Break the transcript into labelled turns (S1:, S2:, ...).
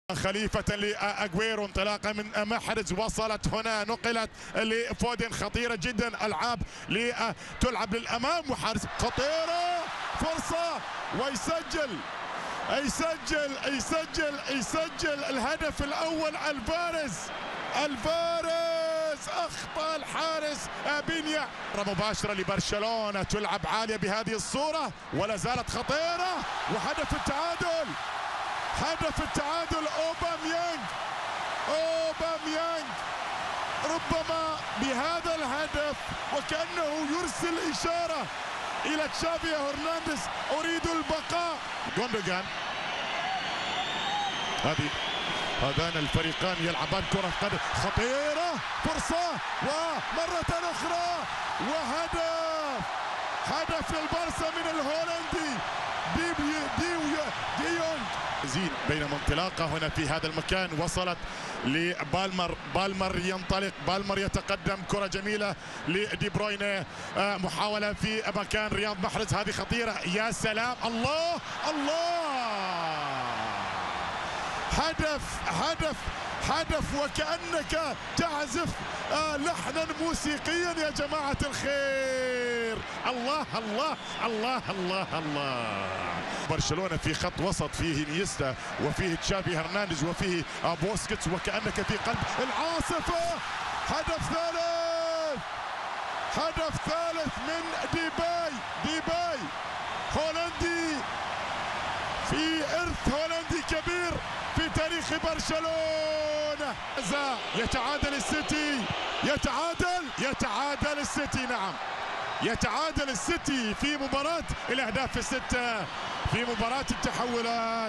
S1: خليفة لأجويرو، انطلاقة من محرز وصلت هنا، نقلت لفودن، خطيرة جدا، ألعاب تلعب للأمام وحارس خطيرة، فرصة ويسجل يسجل الهدف الأول. الفارس أخطأ الحارس بينيا، مباشرة لبرشلونة، تلعب عالية بهذه الصورة ولا زالت خطيرة، وهدف التعادل أوباميانغ ربما بهذا الهدف وكأنه يرسل إشارة إلى تشافي هرنانديز، أريد البقاء. غوندوغان، هذان الفريقان يلعبان كرة قدم خطيرة، فرصة ومرة أخرى هدف للبارسا من الهولندي دي يونغ. زين بينما انطلاقه هنا في هذا المكان وصلت بالمر ينطلق، بالمر يتقدم، كرة جميلة لدي بروينه، محاولة في مكان رياض محرز، هذه خطيرة، يا سلام، الله هدف وكأنك تعزف لحنا موسيقيا يا جماعة الخير. الله الله الله الله الله. برشلونة في خط وسط، فيه انيستا وفيه تشافي هرنانديز وفيه بوسكيتس، وكأنك في قلب العاصفة. هدف ثالث من ديباي، هولندي في إرث هولندي كبير في تاريخ برشلونة. يتعادل السيتي، يتعادل السيتي، نعم يتعادل السيتي في مباراة الأهداف الستة، في مباراة التحولات.